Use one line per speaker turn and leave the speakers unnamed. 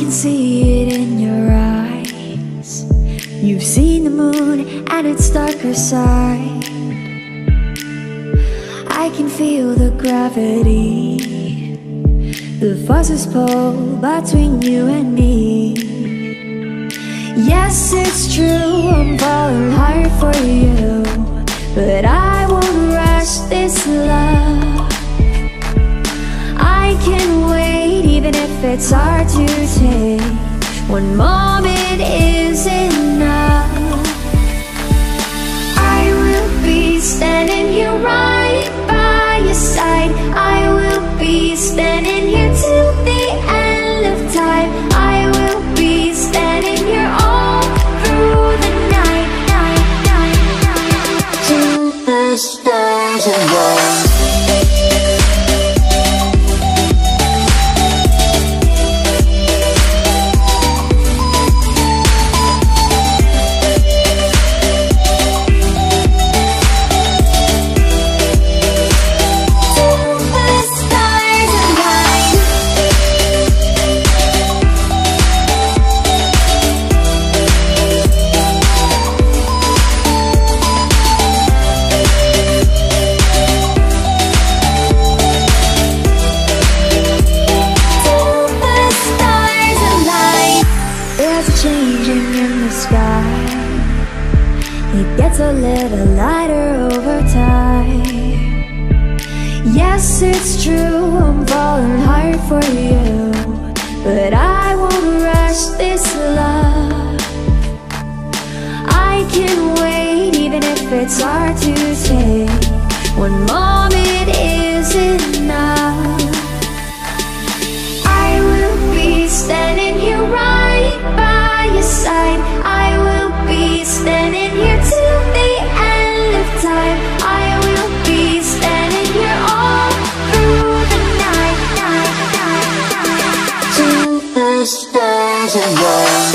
can see it in your eyes. You've seen the moon and its darker side. I can feel the gravity, the forces pull between you and me. Yes, it's true, I'm falling hard for you, but I won't rush this love. I can wait even if it's hard to take. One moment is enough. I will be standing here right by your side. I will be standing here till the end of time. I will be standing here all through the night, till the stars align. Changing in the sky, it gets a little lighter over time. Yes, it's true, I'm falling hard for you, but I won't rush this love. I can wait even if it's hard to take. One moment is enough. I will be standing here right by your side. I will be standing here till the end of time. I will be standing here all through the night, till the stars align.